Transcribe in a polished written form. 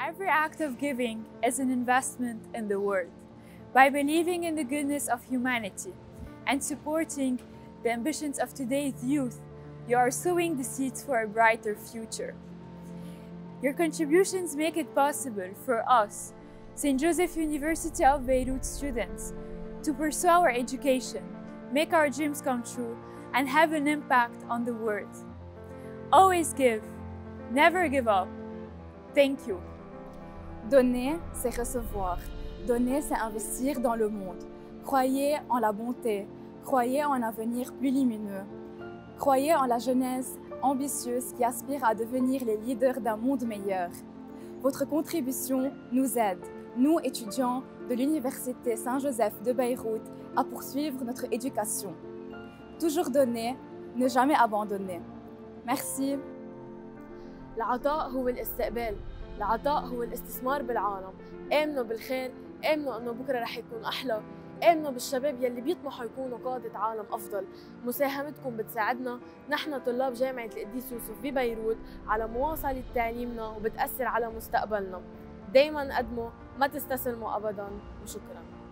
Every act of giving is an investment in the world. By believing in the goodness of humanity and supporting the ambitions of today's youth, you are sowing the seeds for a brighter future. Your contributions make it possible for us, St. Joseph University of Beirut students, to pursue our education, make our dreams come true, and have an impact on the world. Always give, never give up. Thank you. Donner, c'est recevoir. Donner, c'est investir dans le monde. Croyez en la bonté. Croyez en un avenir plus lumineux. Croyez en la jeunesse ambitieuse qui aspire à devenir les leaders d'un monde meilleur. Votre contribution nous aide, nous étudiants de l'Université Saint-Joseph de Beyrouth, à poursuivre notre éducation. Toujours donner, ne jamais abandonner. Merci. العطاء هو الاستقبال، العطاء هو الاستثمار بالعالم. آمنوا بالخير، آمنوا انه بكره رح يكون احلى، آمنوا بالشباب يلي بيطمحوا يكونوا قادة عالم افضل. مساهمتكم بتساعدنا نحن طلاب جامعة القديس يوسف ببيروت على مواصلة تعليمنا وبتأثر على مستقبلنا. دايما قدموا، ما تستسلموا ابدا، وشكرا.